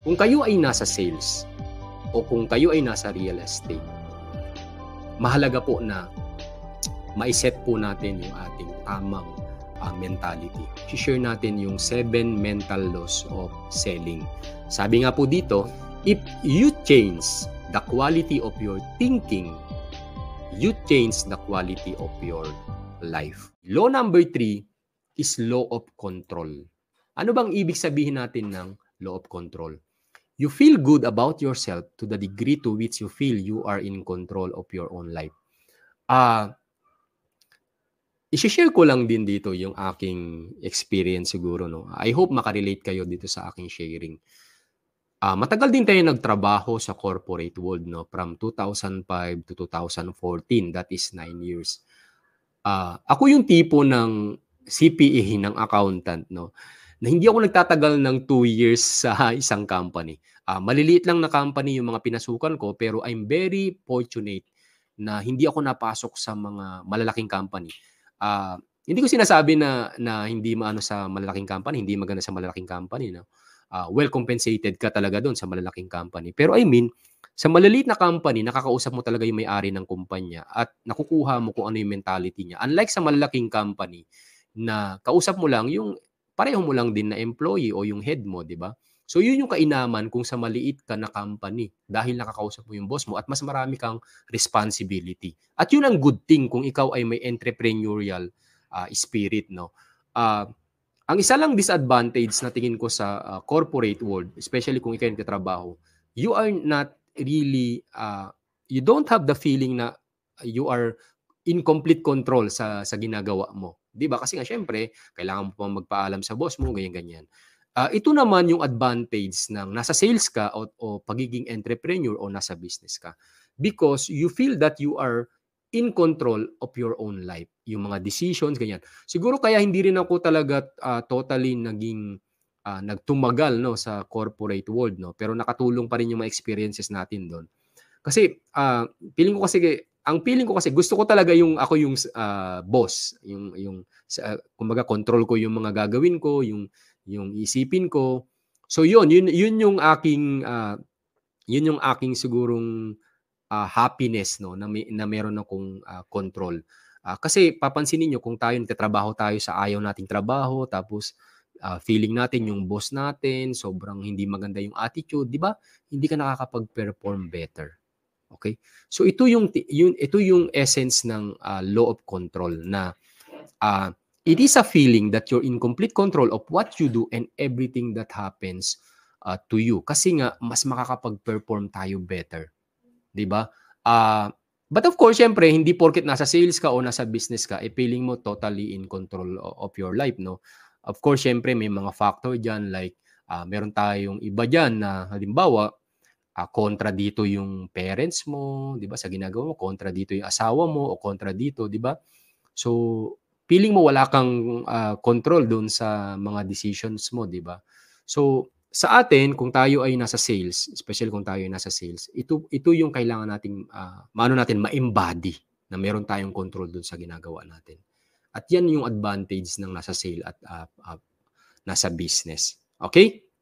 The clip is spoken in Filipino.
Kung kayo ay nasa sales o kung kayo ay nasa real estate, mahalaga po na ma-set po natin yung ating tamang mentality. I-share natin yung 7 mental laws of selling. Sabi nga po dito, if you change the quality of your thinking, you change the quality of your life. Law number 3 is law of control. Ano bang ibig sabihin natin ng law of control? You feel good about yourself to the degree to which you feel you are in control of your own life. I-share ko lang din dito yung aking experience siguro, no. I hope makarelate kayo dito sa aking sharing. Matagal din tayo nagtrabaho sa corporate world, no, from 2005 to 2014. That is 9 years. Ako yung tipo ng CPA, ng accountant, no, na hindi ako nagtatagal ng 2 years sa isang company. Maliliit lang na company yung mga pinasukan ko, pero I'm very fortunate na hindi ako napasok sa mga malalaking company. Hindi ko sinasabi na hindi maano sa malalaking company, hindi maganda sa malalaking company, no. Well compensated ka talaga doon sa malalaking company. Pero I mean, sa maliliit na company, nakakausap mo talaga yung may-ari ng kumpanya at nakukuha mo kung ano yung mentality niya. Unlike sa malalaking company na kausap mo lang yung pareho mo lang din na employee o yung head mo, di ba? So yun yung kainaman kung sa maliit ka na company dahil nakakausap mo yung boss mo at mas marami kang responsibility. At yun ang good thing kung ikaw ay may entrepreneurial spirit, no. Ang isa lang disadvantage na tingin ko sa corporate world, especially kung ikaw yung katrabaho, you are not really, you don't have the feeling na you are in complete control sa ginagawa mo. Di ba? Kasi nga syempre, kailangan mo pa magpaalam sa boss mo, ganyan-ganyan. Ito naman yung advantage ng nasa sales ka o pagiging entrepreneur o nasa business ka. Because you feel that you are in control of your own life. Yung mga decisions, ganyan. Siguro kaya hindi rin ako talaga totally naging nagtumagal, no, sa corporate world, no, pero nakatulong pa rin yung mga experiences natin doon. Kasi feeling ko kasi gusto ko talaga yung ako yung boss, yung kumbaga control ko yung mga gagawin ko, yung isipin ko. So yun yung aking sigurong happiness, no, na meron akong control. Kasi papansinin niyo kung tayo nagtatrabaho tayo sa ayaw nating trabaho, tapos feeling natin yung boss natin sobrang hindi maganda yung attitude, di ba? Hindi ka nakakapag-perform better. Okay? So ito yung essence ng law of control na it is a feeling that you're in complete control of what you do and everything that happens to you. Kasi nga mas makakapag-perform tayo better. 'Di ba? But of course, syempre, hindi porket nasa sales ka o nasa business ka, feeling mo totally in control of your life, no? Of course, syempre, may mga factor dyan like meron tayong iba dyan na halimbawa, kontra dito yung parents mo, 'di ba? Sa ginagawa mo, kontra dito yung asawa mo o kontra dito, 'di ba? So, feeling mo wala kang control doon sa mga decisions mo, 'di ba? So, sa atin, kung tayo ay nasa sales, especially kung tayo ay nasa sales, ito yung kailangan nating ma-embody na meron tayong control doon sa ginagawa natin. At yan yung advantage ng nasa sale at nasa business. Okay?